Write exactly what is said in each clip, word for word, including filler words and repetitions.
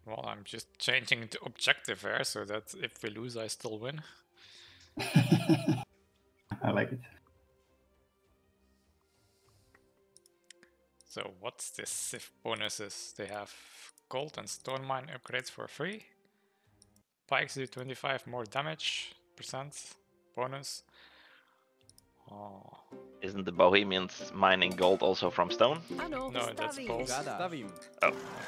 Well, I'm just changing the objective here so that if we lose, I still win. I like it. So what's this Sif bonuses? They have gold and stone mine upgrades for free. Pikes do twenty-five more damage percent bonus. Oh. Isn't the Bohemians mining gold also from stone? No, that's gold. Stavím. Oh.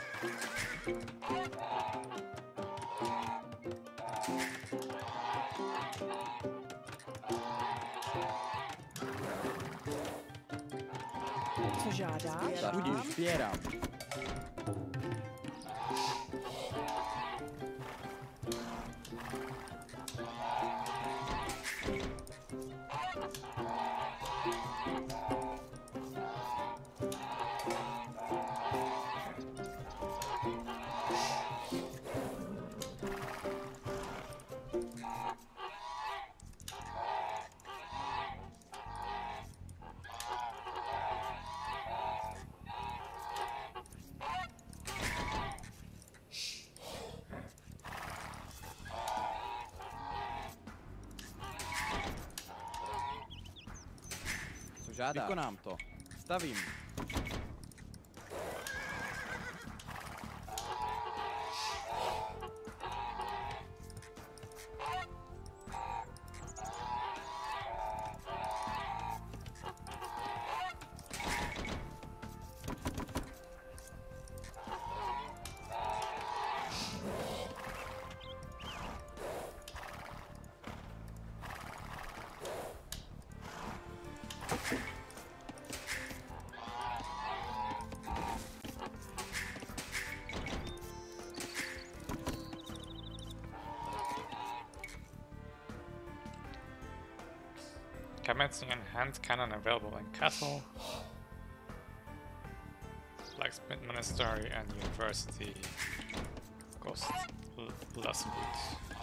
Co žádáš? Budíš, sbírám. Co žádáš? Vykonám to. Stavím. Commencing and hand cannon available in castle, blacksmith monastery and university. Cost l less wood.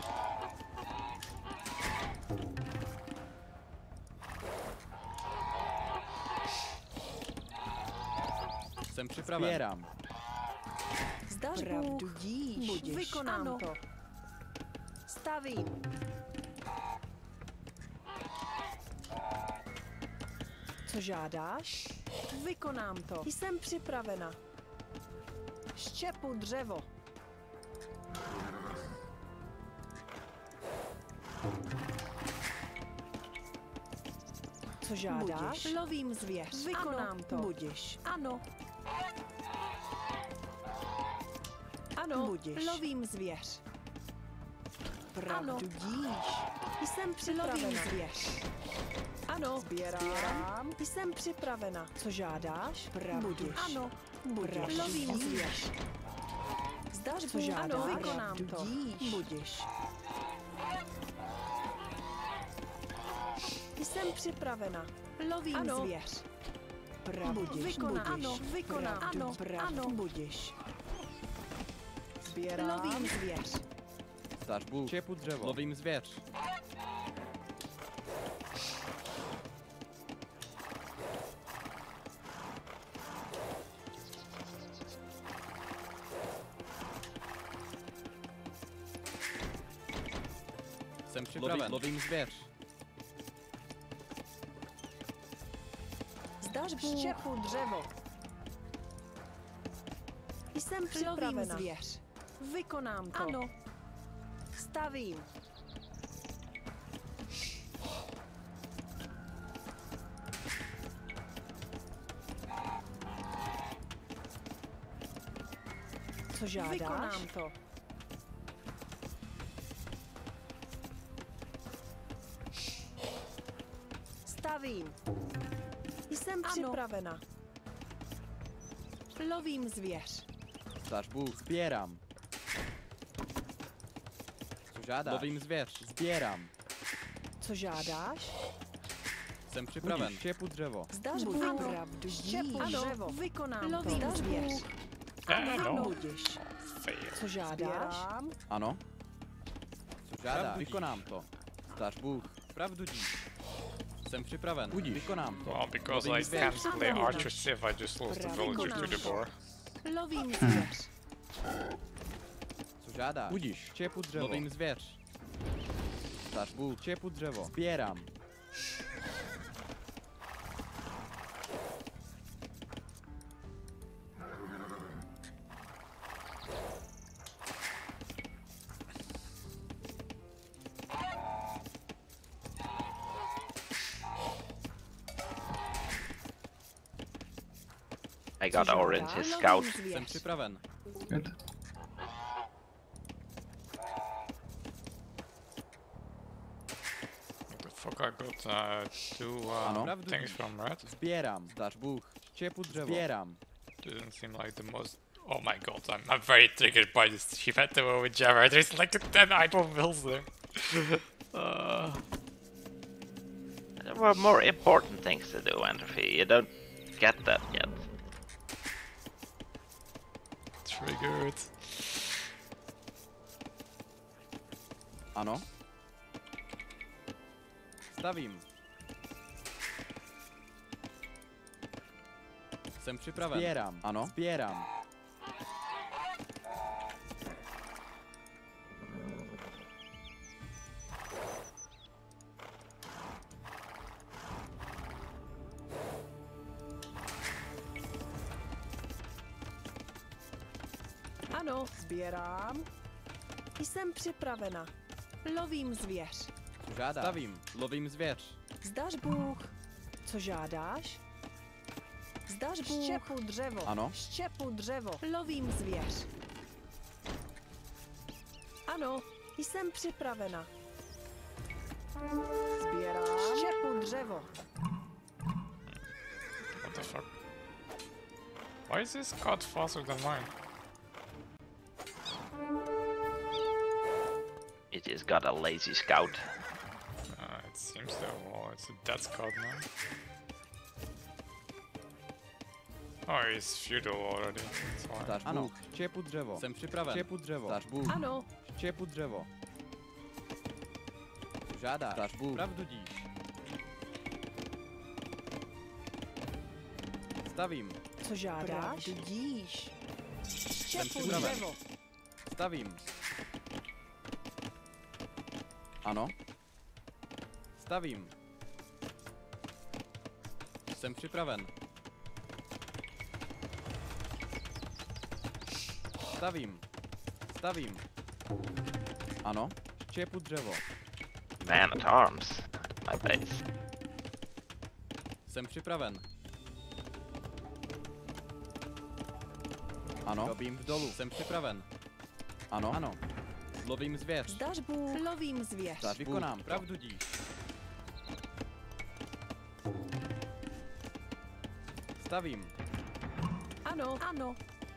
Jsem připraven. Sbírám. Zdař Pravdu Bůh, díš, budiš. vykonám Ano. to. Stavím. Co žádáš? Vykonám to. Jsem připravena. Štěpu dřevo. Co žádáš? Budiš. Lovím zvěř. Vykonám Ano, to. Budiš. Ano, Ano, Budiš. lovím zvěř. Pravdu Ano. díš. Jsem lovím připravena. zvěř. Ano, sbírám. Jsem připravena. Co žádáš? Pravdu. Budiš. Ano, Budiš. lovím zvěř. Zdař Co Bůh, žádáš? ano, Vykonám pravdu to. díš. Budiš. Jsem připravena. Lovím Ano. zvěř. Pravdu Budiš. budiš. Vykonám. Ano, vykonám. Pravdu, Ano, pravdu ano. budiš. Sbírám. Lovím zvěř. Zdař Bůh. Štěpu dřevo. Lovím zvěř. Jsem připraven. Lovím zvěř. Zdař Bůh. Štěpu dřevo. Jsem Lovím připravena. zvěř. Vykonám to. Ano. Stavím. Co žádáš? Vykonám to. Stavím. Jsem Ano. připravena. Lovím zvěř. Zdař Bůh. Sbírám. Co žádáš? Lovím zvěř. Sbírám. Co žádáš? Jsem připraven. Štěpu dřevo. Zdař Budiš. Bůh. Ano. Pravdu Štěpu díš. dřevo. Vykonám to. Lovím Zdař zvěř. Bůh. Eh, no. Budiš. Fail. Co žádáš? Sbírám. Ano. Co žádáš? Vykonám to. Zdař Bůh. Pravdu díš. Jsem připraven. Budíš. Vykonám to. Well, because Lovím I zvěř. can't play Archer Civ, I just lost the Pravdu villagers to the díš. boar. Lovím zvěř. Co žádáš? Budíš. Čepu dřevo. Lovím zvěř. Zdař Bůh. Čepu dřevo. Sbírám. I got Co orange žádá? his Lovím scout. zvěř. Jsem připraven. Good. The fuck, I got uh, two uh, Ano. things from red. Sbírám. Zdař Bůh. Čepu dřevo. Sbírám. Didn't seem like the most. Oh my god, I'm, I'm very triggered by this Chivetto with Jabber. There's like ten item bills there. uh, There were more important things to do, Entropy. You don't get that yet. triggered. Ano. Stavím. Jsem připraven. Sbírám. Ano. Sbírám. Ano, sbírám. Jsem připravena. Lovím zvěř. Co žádáš? Stavím. Lovím zvěř. Zdař Bůh. Co žádáš? Zdař Bůh. Štěpu dřevo. Ano. Štěpu dřevo. Lovím zvěř. Ano, jsem připravena. Sbírám. Štěpu dřevo. What the fuck? Why is this card faster than mine? It just got a lazy scout. Uh, it seems so. Oh, it's a dead scout now. Oh, he's feudal already. That's why. Zdař ano. Bůh. Čepu dřevo. Jsem připraven. Čepu dřevo. Zdař Bůh. Ano, Čepu dřevo. Co žádáš? Zdař Bůh. Pravdu díš. Stavím. co žádáš? Díš. Štěpu připraven. dřevo. Stavím. Ano. Stavím. Jsem připraven. Stavím. Stavím. Ano. Čepu dřevo. Man at arms. My base. Jsem připraven. Ano. Robím v dolu. Jsem připraven. Ano. Ano. Lovím zvěř. Zdař Bůh. Lovím zvěř. Zdař vykonám. To. Pravdu díš. Stavím. Ano, ano.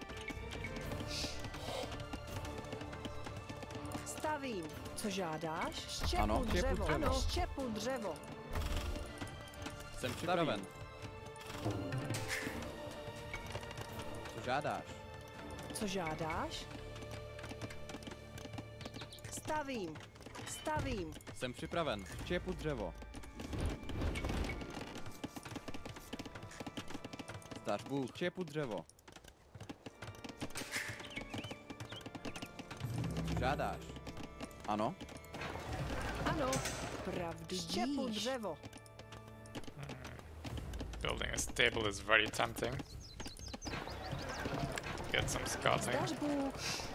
Stavím. Co žádáš? Štěpu Ano, štěpu dřevo. dřevo. Ano, štěpu dřevo. Jsem připraven. Co žádáš? Co žádáš? Stavím. Stavím. Jsem připraven. Čepu dřevo. Zdař Bůh. Čepu dřevo. Co žádáš? Ano. Ano. Pravdu štěpu díš. dřevo. Building a stable is very tempting. Get some scouting. Zdař Bůh.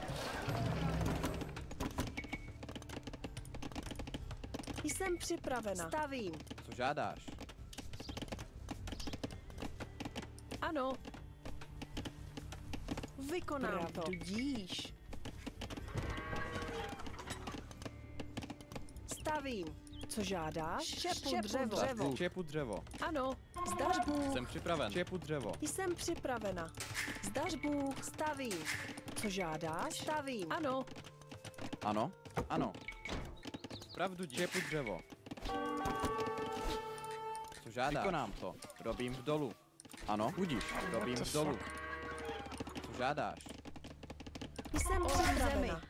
Jsem připravena. Stavím. Co žádáš? Ano. Vykonám to. Tudíž. Stavím. Co žádáš? Štěpu dřevo. Zdař Bůh. Čepu dřevo. Ano. Zdař Bůh. Jsem připraven. Čepu dřevo. Jsem připravena. Zdař Bůh. Stavím. Co žádáš? Stavím. Ano. Ano. Ano. Pravdu díš. Čepu dřevo. Co žádáš? Vykonám to. Robím v dolu. Ano. Budíš. Robím v dolu. Co žádáš? Jsem připravena.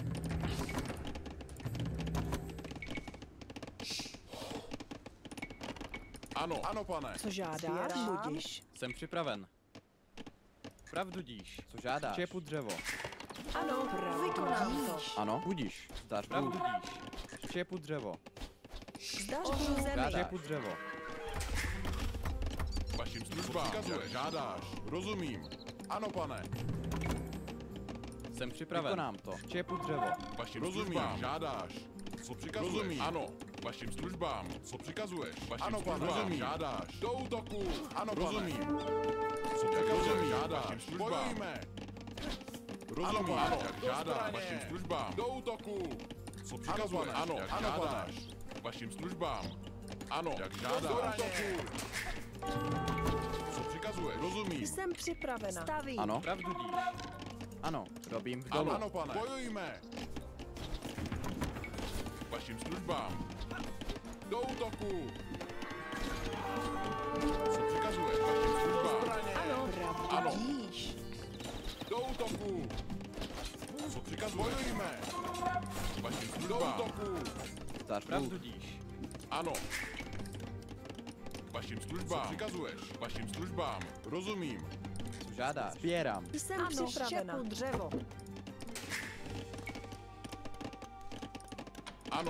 Ano, ano, pane. Co žádáš? Budiš. Jsem připraven. Pravdu díš. Co žádáš? Čepu dřevo. Ano. Pravdu Vykonám to. Ano, budíš. Zdáš pravdu díš. Štěpu dřevo. Zdař Bůh zemi. Štěpu dřevo. Vašim službám, jak žádáš. Rozumím. Ano, pane. Jsem připraven. Vykonám to. Štěpu dřevo. Vašim službám, žádáš. Co přikazuješ? Rozumím. Ano. Vašim službám. Co přikazuješ? Vašim ano, službám, rozumím. Žádáš. Do útoku. Ano, rozumím. Co přikazuješ? Žádáš. Vašim službám. Bojujme. Rozumím. Ano, jak žádáš. Vašim službám. Do útoku. Co přikazuješ? Ano, jak ano, žádáš. Vašim službám. Ano, jak žádáš. Do útoku. Co přikazuješ? Rozumím. Jsem připravena. Stavím. Ano, pravdu díš. Ano, robím v dolu. Ano, ano, pane. Bojujme. Vašim službám. Do útoku. Co přikazuješ? Vašim službám. Ano, pravdu Ano. díš. Do útoku. Co přikazuješ? Bojujme. Vašim službám. Do útoku. Zdáš pravdu díš. Ano. Vašim službám. Co přikazuješ? Vašim službám. Rozumím. Co žádáš? Sbírám. Jsem Ano, připravena. štěpu dřevo. Ano.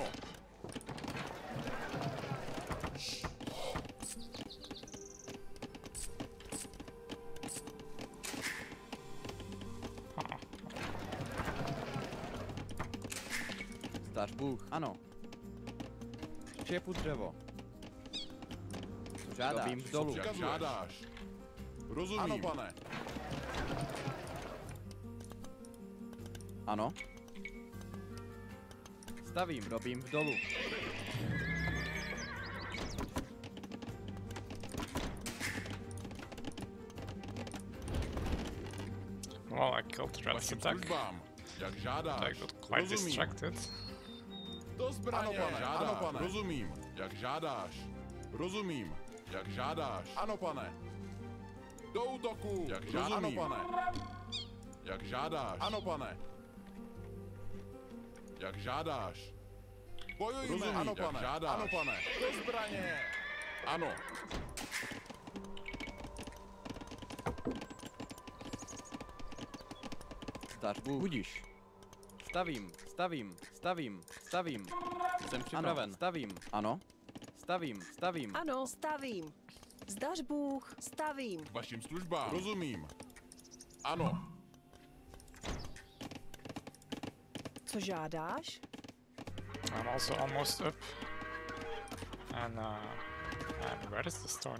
Zdáš Bůh. Ano. Štěpu dřevo. Co žádáš? Robím v dolu. Jak žádáš. Rozumím. Ano, pane. Ano. Stavím, robím v dolu. Well, I killed Red's Vašim attack. službám. Jak žádáš. I got quite Rozumím. distracted. Do zbraně. Ano, pane. Žádáš. Ano, pane. Rozumím. Jak žádáš. Rozumím. Jak žádáš. Ano, pane. Do útoku. Jak žádáš. Ano, pane. Jak žádáš. Ano, pane. Jak žádáš. Bojujme. Rozumím. Ano, pane. Jak žádáš. Ano, pane. Do zbraně. Ano. Zdáš Bůh. Budíš. Stavím, stavím, stavím, stavím. Jsem připraven. Ano. Stavím. Ano. Stavím, stavím. Ano, stavím. Zdař Bůh, stavím. Vašim službám. Rozumím. Ano. Co žádáš? I'm also almost up. And uh, and where is the stone?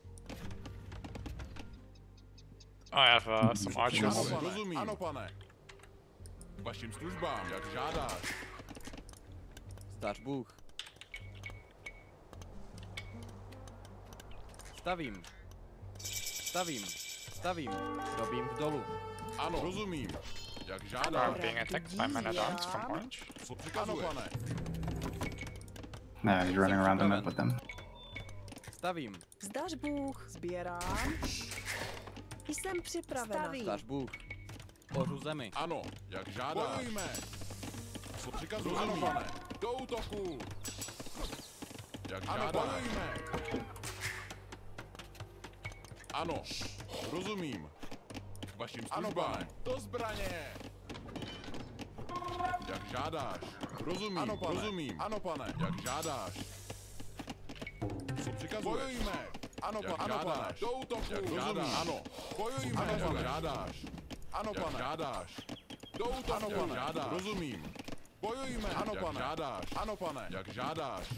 I have uh, some Ano, archers. pane. Rozumím. Ano, pane. Vašim službám. Jak žádáš. Zdáš Bůh. Stavím. Stavím. Stavím. Robím v dolu. Ano. Rozumím. Jak I'm žádáš. being attacked by men at arms from orange. Co přikazuješ. Ano, pane. No, he's running around the map with them. Stavím. Zdař Bůh, sbírám. Jsem připravena. Stavím. Zdáš Bůh. Pořu zemi. Ano. Jak žádáš. Bojujme. Co přikazuješ. Ano, pane. Do útoku. Jak žádáš. Ano, bojujme. Ano. Rozumím. Vašim službám. Ano, do zbraně. Jak žádáš. Rozumím. Ano, pane. Rozumím. Ano, pane. Jak žádáš. Co přikazuješ. Bojujme. Ano, pane. Ano, pane. Do útoku. Jak žádáš. Ano. Bojujme. Ano, pane. Jak žádáš. Ano, pane. Jak žádáš. Do útoku. Ano, pane. Jak žádáš. Rozumím. Bojujme. Ano, pane. Jak žádáš. Ano, pane. Jak žádáš.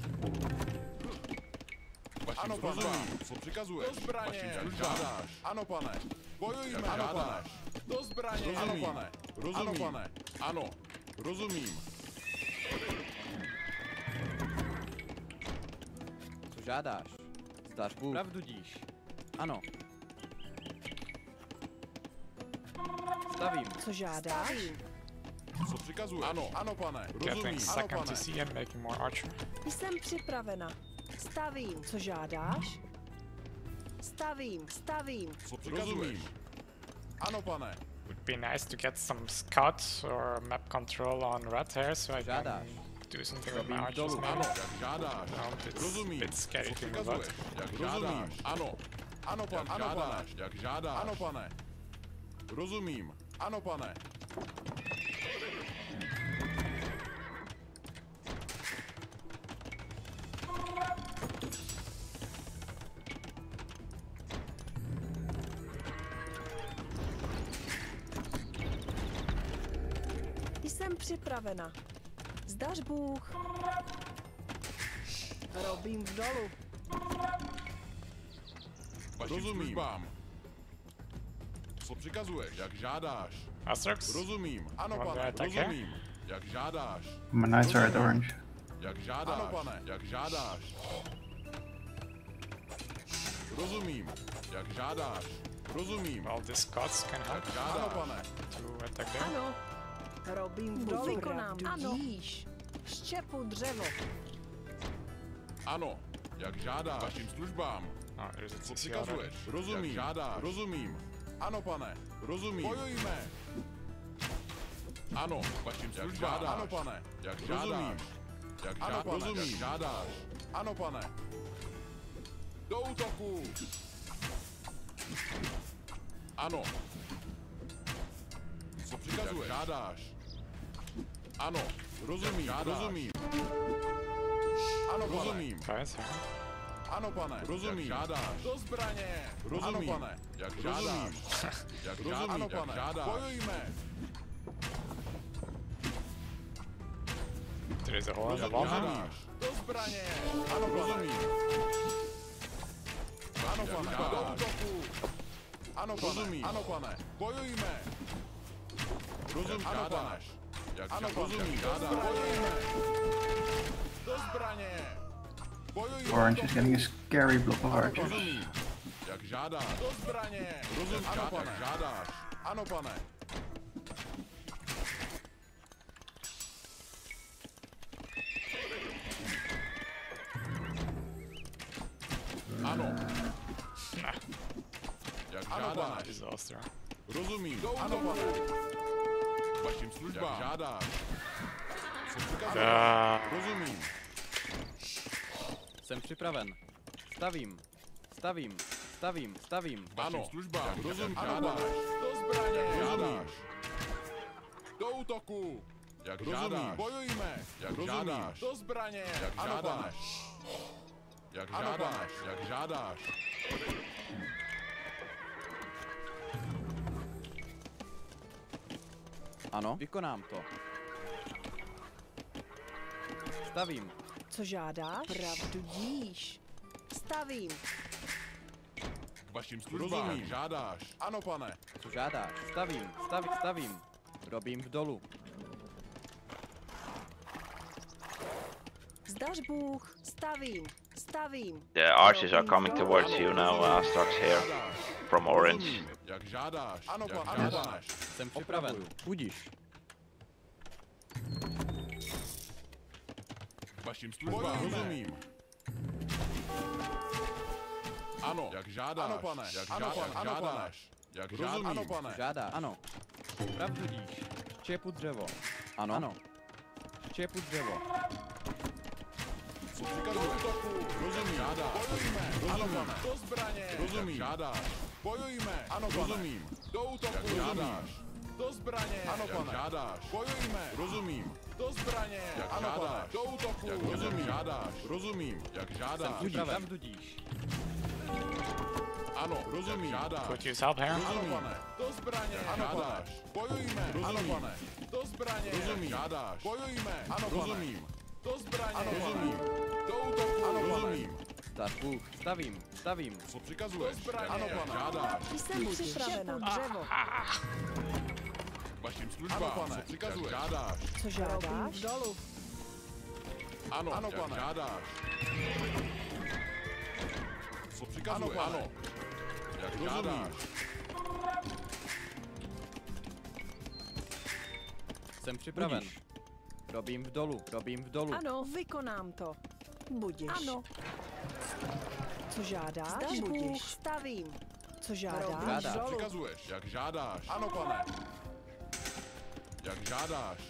Vašim ano, rozumím. Co přikazuješ. Do zbraně. Jak žádáš. Ano, pane. Bojujme. Ano, pane. Do zbraně. Rozumím. Ano, pane. Rozumím. Ano, pane. Ano. Rozumím. Co žádáš? Zdáš Bůh. Pravdu díš. Ano. Stavím. Co žádáš? Co přikazuješ. Ano. Ano, pane. Rozumím. Getting Ano, second pane. T C and making more archer. Jsem připravena. Stavím. Co žádáš? Stavím, stavím. Co přikazuješ. Ano, pane. Would be nice to get some scout or map control on red hair so I can Žádáš. do something with my Robím archers dolu. maybe. Ano. Jak žádáš. No, it's Rozumím. bit scary Co to move out. přikazuješ. Jak žádáš. Ano. Ano, pane. Jak ano, žádáš. Pane. Jak žádáš. Ano, pane. Rozumím. Ano, pane. Jsem připravena. Zdař Bůh. Robím v dolu. Vašim službám. Co přikazuješ? Jak žádáš? Asterix? Rozumím. Ano, One pane, guy attack here? rozumím. Jak žádáš? My knights are at orange. Jak žádáš? Ano, pane, jak žádáš? Rozumím. Jak žádáš? Rozumím. Well, these Scots can help Jak žádáš? Ano, pane. to attack there. Ano. Robím v dolu. Vykonám. Ano. Ano. Štěpu dřevo. Ano. Jak žádáš? Vašim službám. Oh, there's a Co C C already. přikazuješ? Rozumím. Jak žádáš? Rozumím. Ano, pane. Rozumím. Bojujme. Ano, vašim službám. Ano, pane. Jak žádáš? Jak žádáš? Rozumím. Jak žádáš? Ano, pane. Do útoku. Ano. Co přikazuješ? Jak žádáš? Ano. Rozumím. Rozumím. Ano, rozumím. Guys, here. Ano, pane. Rozumím. Jak žádáš? Do zbraně. Rozumím. Ano, pane. Jak žádáš? Jak rozumím. Ano, pane. Žádáš? Bojujme. There is a hole in the Jak wall now. žádáš? Do zbraně. Ano, rozumím. Ano, pane. Do útoku. Ano, pane. Rozumím. Ano, pane. Bojujme. Rozumím. Ano, pane. Jak ano, rozumím. Žádáš? Bojujme. Do zbraně. Bojujme. Orange is getting a scary block of archers. Rozumím. Jak žádáš? Do zbraně. Rozumím. Ano, pane. Žádáš? Ano, pane. Ano. Jak žádáš? Disaster. Rozumím. Ano, pane. Vašim službám. Jak žádáš? Co přikazuješ? Uh, Rozumím. Jsem připraven. Stavím. Stavím. Stavím. Stavím. Vašim službám. Rozumím. Žádáš? Do zbraně. Žádáš? Do útoku. Jak žádáš? Bojujme. Jak žádáš? Do zbraně. Jak žádáš? Jak žádáš? Jak žádáš? Ano, vykonám to. Stavím. Co žádáš? Pravdu díš. Stavím. Vašim službám. Rozumím. Žádáš? Ano, pane. Co žádáš? Stavím. Stavím. Stavím. Robím v dolu. Zdař Bůh. Stavím. Stavím. The archers are coming towards you now, uh, Starks here, from orange. Rozumím. Jak žádáš? Ano, Jak pane. Žádáš? Jsem připraven. Budíš. Vašim službám. Rozumím. Ano. Jak žádáš? Ano, pane. Jak Ano, žádáš? pane. Ano, žádáš? Jak rozumím. Ano, pane. Žádá. Ano. Pravdu díš. Štěpu dřevo. Ano. Ano. Štěpu dřevo. Co přikazuješ? Rozumím. Žádáš? Bojujme. Rozumím. Do zbraně. Rozumím. Žádáš? Bojujme. Ano, pane. Rozumím. Do útoku. Jak žádáš? Do zbraně. Ano, pane. Žádáš? Bojujme. Rozumím. Do zbraně. Jak ano, žádáš? Do útoku. Jak rozumím. Žádáš? Rozumím. Jak žádáš? Budíš. Pravdu díš. Ano, rozumím. Žádáš? could you help here? Ano, pane. Do zbraně. Ano, žádáš? Bojujme. Ano, pane. Do zbraně. Rozumím. Žádáš? Bojujme. Ano, rozumím. Do zbraně. Ano, rozumím. Do útoku. Ano, rozumím. Zdař Bůh. Stavím. Stavím. Co přikazuješ? Do zbraně. Ano, pane. Žádáš? Jsem připravena. Dřevo. Vašim službám. Ano, pane. Co přikazuješ? Žádáš? Co žádáš? V dolu. Ano, ano, pane. Žádáš? Co přikazuješ? Ano, ano. Jak žádáš? Jsem připraven. Budíš. Robím v dolu. Robím v dolu. Ano, vykonám to. Budiš. Ano. Co žádáš? Zdař Bůh. Bůh. Stavím. Co žádáš? Žádáš. Dolu. Přikazuješ? Jak žádáš? Ano, pane. Jak žádáš?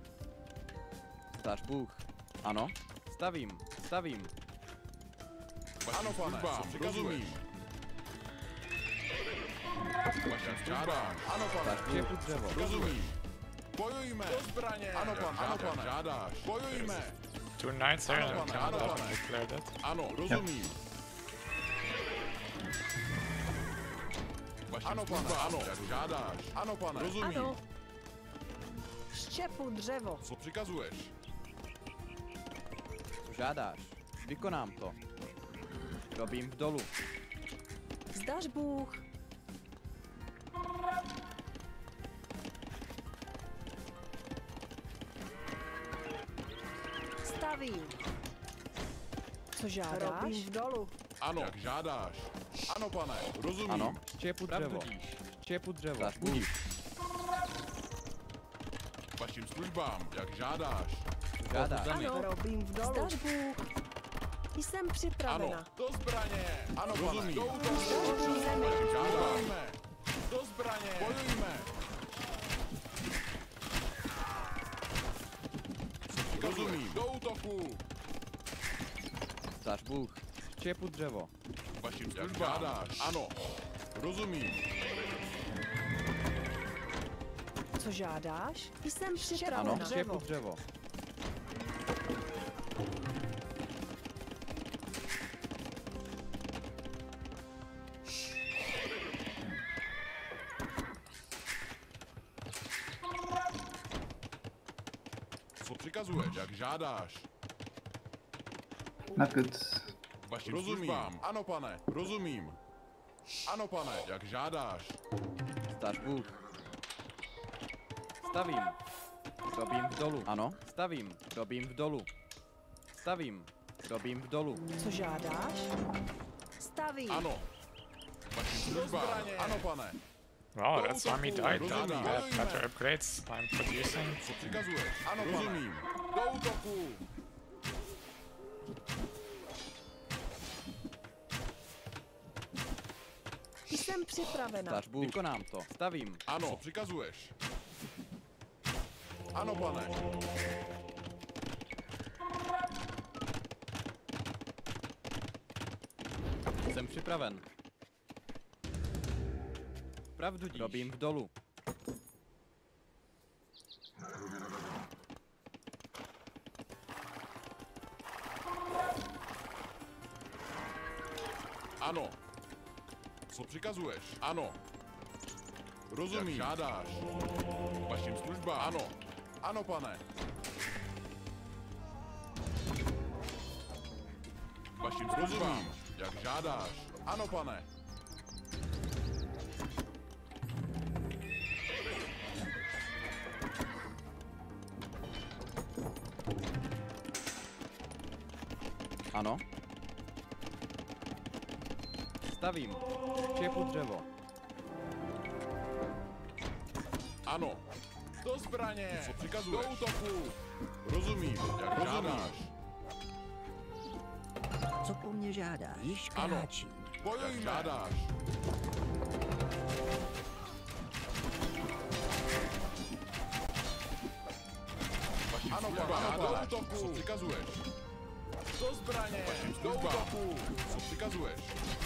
Zdař Bůh. Ano. Stavím. Stavím. Ano, pane. Co přikazuješ? Vašim žádáš? Ano, pane. Štěpu dřevo. Rozumím. Bojujme. Do zbraně. Ano, pane. Ano, pane. Žádáš? Bojujme. Two knights here Ano, and pane. Ano, can pane. declare that. Ano, rozumím. Vašim Ano, službám. Ano, jak žádáš? Ano, pane. Rozumím. Ano. Štěpu dřevo. Co přikazuješ? Co žádáš? Vykonám to. Robím v dolu. Zdař Bůh. Stavím. Co žádáš? Robím v dolu. Ano, jak žádáš. Ano, pane, rozumím. Ano, štěpu dřevo. Štěpu dřevo. Zdař Bůh. Vašim službám, jak žádáš. Co žádáš? Ano, robím v dolu. Zdař Bůh. Jsem připravena. Ano, do zbraně. Ano, rozumím. Do Zdař zemi. Žádáme. Do zbraně. Bojujme. Rozumím. Do útoku. Zdař Bůh. Štěpu dřevo. Vašim službám. Žádáš. Ano. Rozumím. Co žádáš? Jsem připravena. Ano, štěpu dřevo. Co přikazuješ, jak žádáš. Not good. Vašim rozumím. Službám. Ano, pane, rozumím. Ano, pane, jak žádáš. Zdař Bůh. Stavím. Robím v dolu. Ano, stavím. Robím v dolu. Stavím. Robím v dolu. Co žádáš? Stavím. Ano. Vašim službám. Ano, pane. Wow, that's why me died. Then we have better upgrades. I'm producing. Co přikazuješ? Ano, rozumím. Do útoku. Jsem připravena. Zdař Bůh. Vykonám to. Stavím. Ano. Co přikazuješ? Ano, pane. Jsem připraven. Pravdu díš. Robím v dolu. Ano. Co přikazuješ? Ano. Rozumím. Jak žádáš. Vašim službám. Ano. Ano, pane. Vašim službám. Jak žádáš. Ano, pane. Ano. Stavím. Štěpu dřevo. Ano. Do zbraně. Co přikazuješ? Do útoku. Rozumím. Jak žádáš. Co po mně žádá? Již Ano. kráčí. Bojujme. Jak žádáš. Vašim ano, službám. Do útoku. Co přikazuješ? Do zbraně. Vašim službám. Co přikazuješ?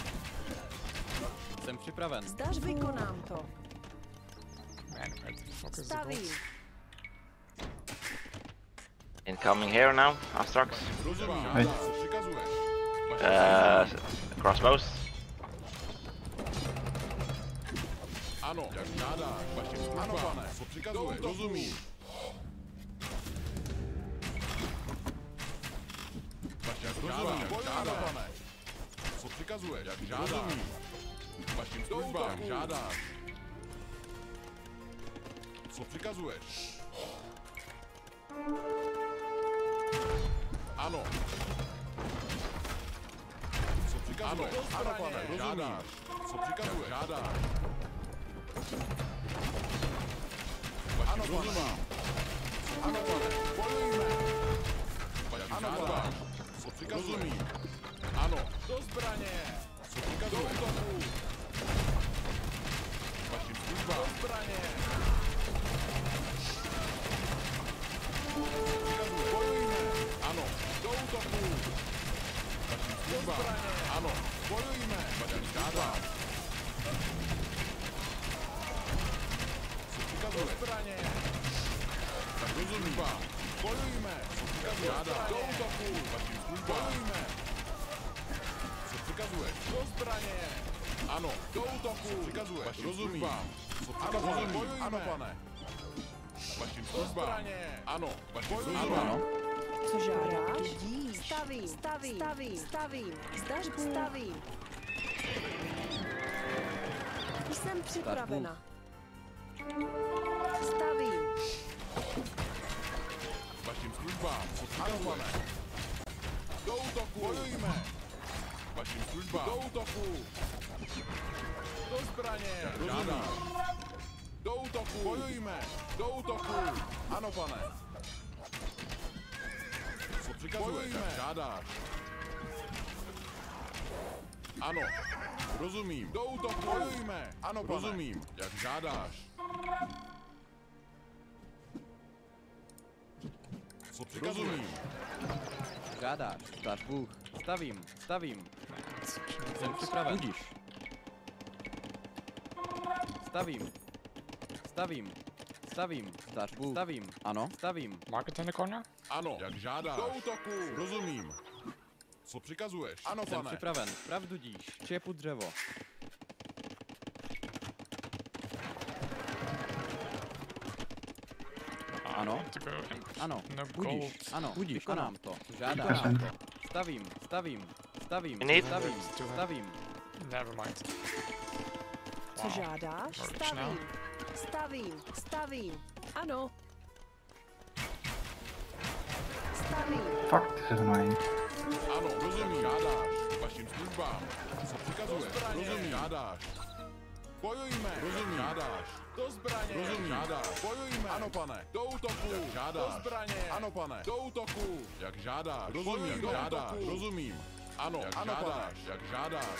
Jsem připraven. Zdař vykonám to. Man, where the fuck is the Stavím. gold? Incoming here now, Astrax. Rozumím. Hej. Co přikazuješ? Uh, crossbows. Ano, jak žádáš. Vašim službám. Ano, pane. Co přikazuješ? Rozumím. Vašim službám. Jak žádáš. Pane. Co přikazuješ? Jak žádáš. Vašim službám. Jak žádáš. Co přikazuješ? Ano. Co přikazuješ? Ano, ano, pane, rozumím. Co přikazuješ? Žádáš. Ano, rozumím. Ano, pane, bojujme. Ano, žádáš. Co přikazuješ? Rozumím. Ano, do zbraně. Co přikazuješ? Do útoku. Vašim službám. Do zbraně. Bojujme! Ano, do útoku! Vašim službám! Ano, bojujme! Vašim žádám! Co přikazuje? Do zbraně! Tak rozumím vám! Bojujme! Co přikazuje? Žádám! Do útoku! Vašim službám! Bojujme! Co přikazuje? Do zbraně! Ano, do útoku! Co přikazuje? Vašim rozumím! Co přikazuje? Ano, bojujme! Ano, pane! Vašim službám. službám. Ano, vašim Ano. službám. Ano. Co žádáš? Stavím, stavím, stavím, stavím. Zdaš Bůh? Stavím. Jsem připravena. Stavím. Vašim službám. Co přikazuješ? Do útoku. Bojujme. Vašim službám. Do útoku. Do zbraně. Rozumím. Do útoku. Bojujme. Do útoku. Ano, pane. Co přikazuješ? Jak žádáš. Ano. Rozumím. Do útoku. Bojujme. Ano, pane. Rozumím. Jak žádáš. Co přikazuješ? Rozumím. Žádáš. Zdaš Bůh. Stavím, stavím. Jsem připraven. Budíš. Stavím. Stavím. Stavím. Zdaš Bůh. Stavím. Ano. Stavím. Market in the corner? Ano. Jak žádáš. Do útoku. Rozumím. Co přikazuješ? Ano, Jsem pane. připraven. Pravdu díš. Čepu dřevo. Ano. To go in. Ano. No Budíš. gold. Ano. Budíš. Vykonám to. Žádám Vykonám to. Stavím. Stavím. Stavím. Need? Stavím. two hundred. Stavím. Never mind. Co žádáš? More rich now. Stavím. Stavím, stavím. Ano. Stavím. Fuck, this is annoying. Ano, rozumím. Žádáš. Vašim službám. Co přikazuješ? Rozumím. Žádáš. Bojujme. Rozumím. Žádáš. Do zbraně. Rozumím. Žádáš. Bojujme. Ano, pane. Do útoku. Jak žádáš. Do zbraně. Ano, pane. Do útoku. Jak žádáš. Rozumím. Jak žádáš. Rozumím. Ano, jak ano, žádáš. Pane. Jak žádáš.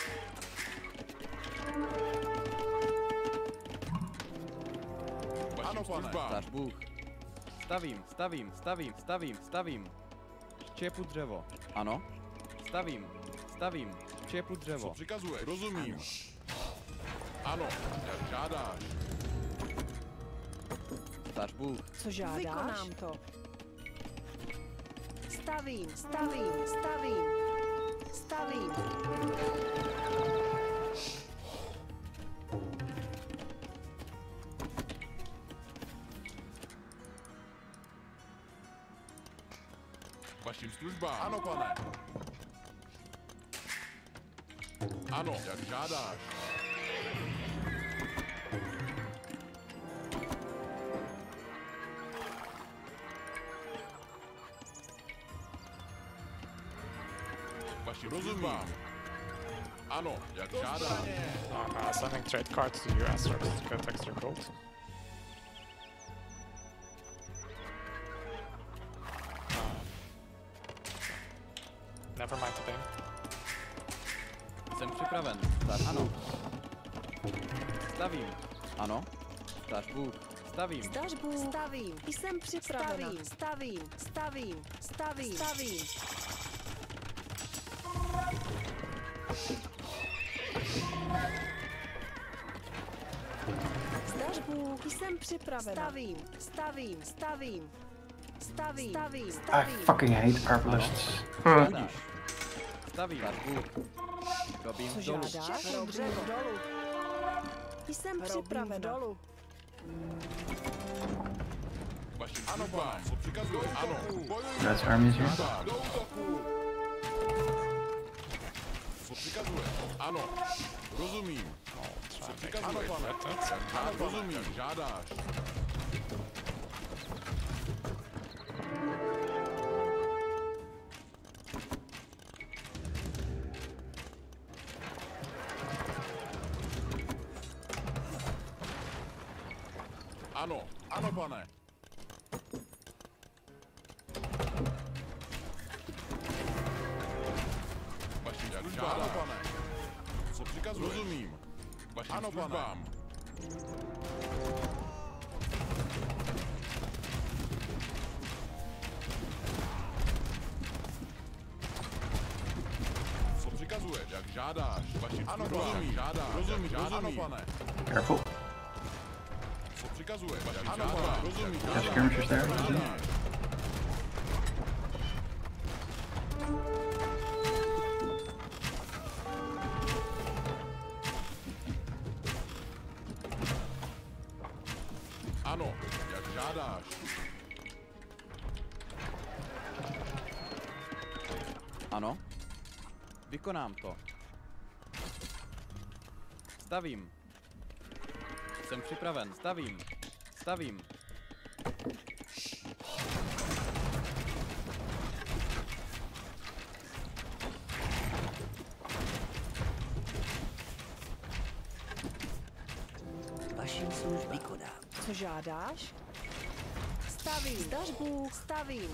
Ano, pane. Zdaš Bůh. Stavím. Stavím. Stavím. Stavím. Stavím. Čepu dřevo. Ano. Stavím. Stavím. Čepu Co dřevo. přikazuješ? Rozumím. Ano, jak žádáš. Zdaš Bůh. Co žádáš? Vykonám to. Stavím, stavím, stavím. Stavím. Vašim službám. Ano, pane. Ano, jak žádáš. Vašim službám. Ano, jak žádáš. I'm uh, sending trade cards to you, Astros, to get extra gold. Uh, never mind today. Jsem připraven. Zdaš ano. Stavím. Ano. Zdaš Bůh. Stavím. Zdaš Bůh? Stavím. Jsem připravena. Stavím, stavím, stavím, stavím, stavím. Zdaš Bůh? Jsem připravena. Stavím, stavím, stavím. Stavím, stavím, I stavím. fucking hate purplists. Žádáš. Stavím. Zdaš Bůh. Robím Co dolů. žádáš? Robím dolů. Jsem připravena. Dolů. Vašim službám. Co přikazuješ? Ano, bojujme. That's armies here. Žádá. Do útoku. Co přikazuješ? Ano, rozumím. Try and make Přikazuješ? it Ano, better. pane. Ano, rozumím. Jak žádáš. Ano, ano, pane. Vašim jak žádá, pane. Co přikazuješ? Rozumím. Vašim ano, službám. Co přikazuješ? Jak žádáš? Vašim ano, rozumím. Žádáš. Rozumím, žádám, ano, pane. Careful. Co přikazuješ? Jak žádáš. Rozumím, There's skirmishers there. žádáš. Ano, jak žádáš. Ano. Vykonám to. Stavím. Jsem připraven. Stavím. Stavím. Vašim službám. Vykonám. Co žádáš? Stavím. Zdař Bůh. Stavím.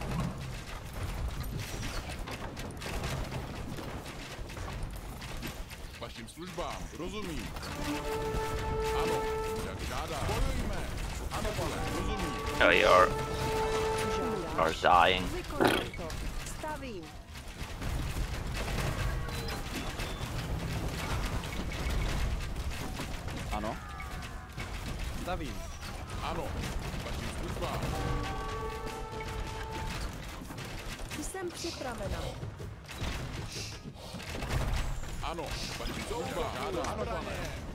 Vašim službám, rozumím. Ano, jak žádá. Bojujme. Ano, pane, rozumím. Oh, you're, Co you're žádáš? dying. Vykonám to. Stavím. Ano. Stavím. Ano, vašim službám. Jsem připravena. Ano, vašim službám. Žádá. Ano, pane.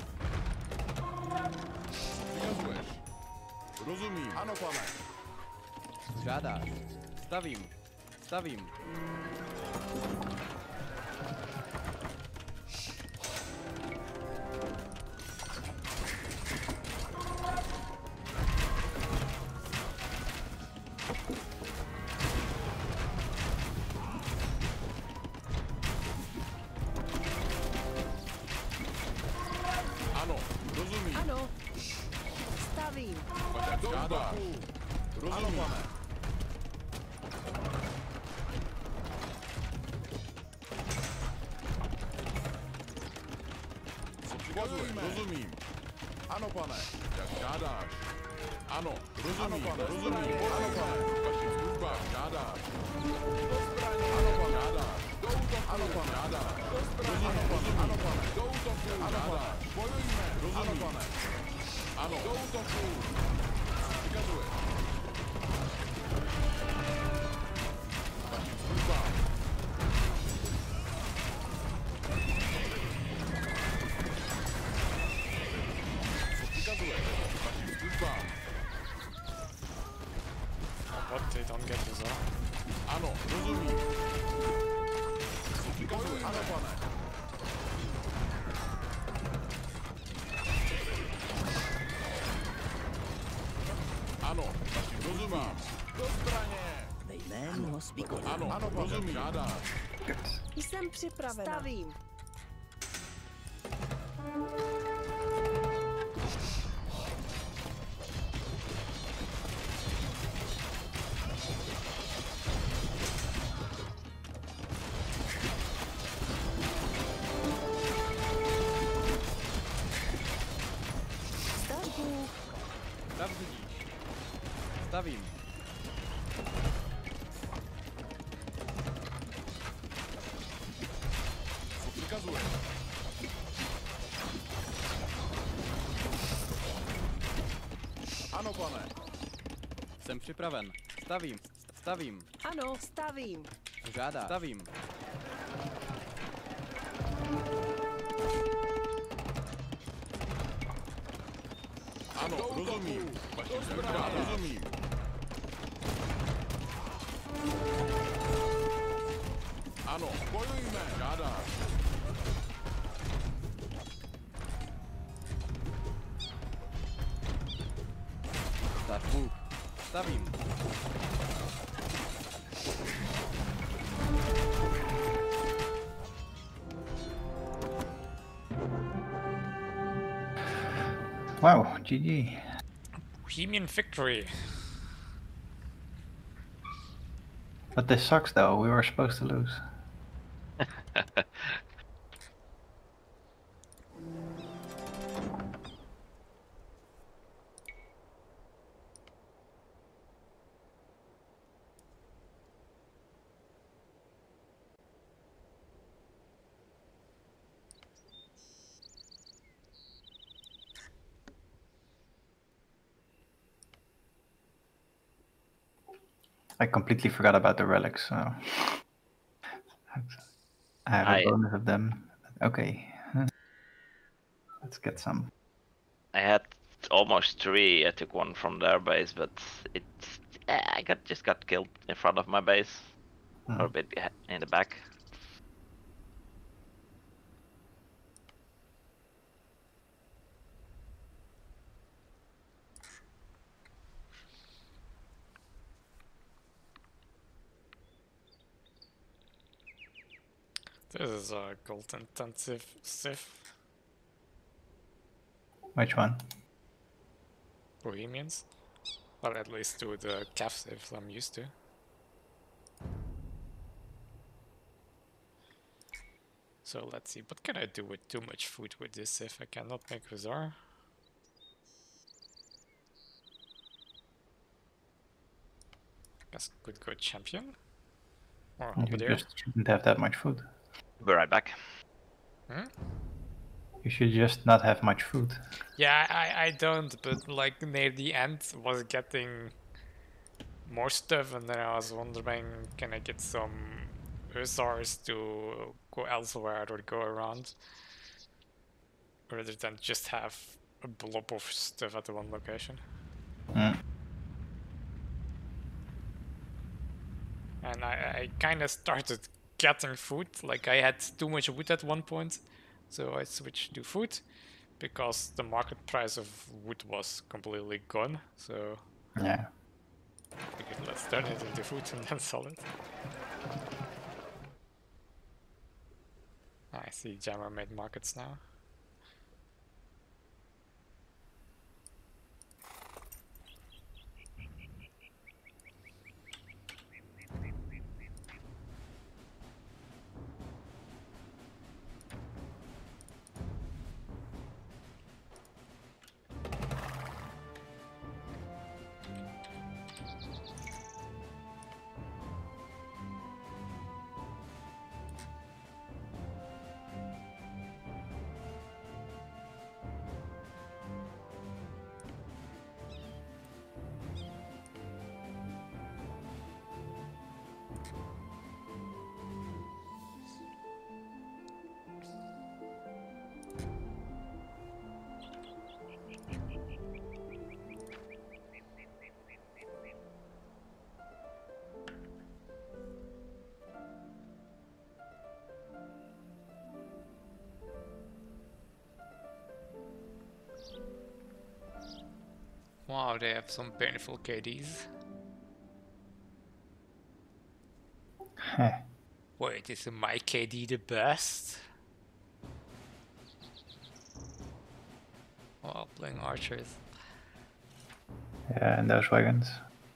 Přikazuješ. Rozumím. Ano, pane. Žádáš. Stavím. Stavím. Ano, rozumím. Ano. Stavím. Jak žádáš. Rozumím. Ano, pane. Co přikazuješ? Rozumím. Ano, pane. Jak žádáš. Ano, rozumím. Ano, pane. Rozumím. Ano, pane. Vašim službám žádáš. Ano, pane. Žádáš. Do útoku. Ano, pane. Žádáš. Rozumím. Rozumím. Ano, pane. Do útoku. Ano, pane. Bojujme. Rozumím. Ano, pane. Ano. Do útoku. Přikazuješ. Vašim službám. Co přikazuješ? Vašim službám. What? They don't get this off. Ano, rozumím. Co přikazuješ? Ano, pane. Ano, vašim rozumím. Do zbraně. Ve jménu hospodina. Ano, ano, rozumím. Žádáš. Jsem připravena. Stavím. Zdař Bůh. Stav vidíš. Stavím. Co přikazuješ? Ano, pane. Jsem připraven. Stavím. Stavím. Ano, stavím. Žádá. Stavím. Ano, rozumím. Vašim službám rozumím. Ano, bojujme. Žádáš. Zdař Bůh. Stavím. Wow, G G. Bohemian victory. But this sucks though, we were supposed to lose. I completely forgot about the relics, so I have a I- bonus of them. Okay, let's get some. I had almost three. I took one from their base, but it I got just got killed in front of my base. Or a bit behi- in the back. This is a gold intensive civ. Which one? Bohemians. Or at least to the cav civs I'm used to. So let's see, what can I do with too much food with this civ? I cannot make Hussar. Guess could go champion. Or You Halberdier. just shouldn't have that much food. Be right back. Hmm? You should just not have much food. Yeah, I, I don't, but like near the end was getting more stuff and then I was wondering, can I get some Hussars to go elsewhere or go around? Rather than just have a blob of stuff at the one location. Mm. And I, I kinda started getting food, like I had too much wood at one point, so I switched to food, because the market price of wood was completely gone, so Yeah. okay, let's turn it into food and then sell it. I see Jammer made markets now. Wow, they have some painful K Ds. Heh. Wait, is my K D the best? While playing archers. Yeah, and those wagons.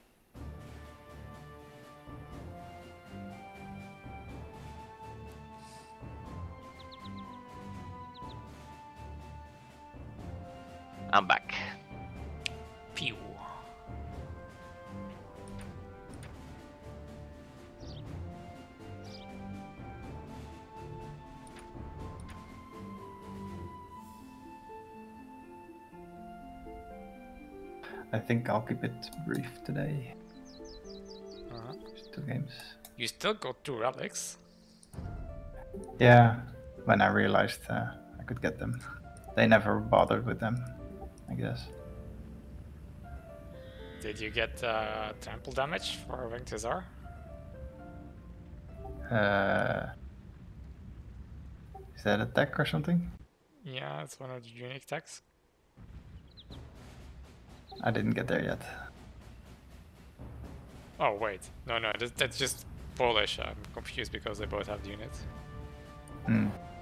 I'm back. Pew. I think I'll keep it brief today. Uh-huh. Just two games. You still got two relics. Yeah, when I realized uh, I could get them. They never bothered with them, I guess. Did you get uh, trample damage for Winged Hussar? Uh, is that attack or something? Yeah, it's one of the unique attacks. I didn't get there yet. Oh wait, no, no, that, that's just Polish. I'm confused because they both have the unit. Hmm.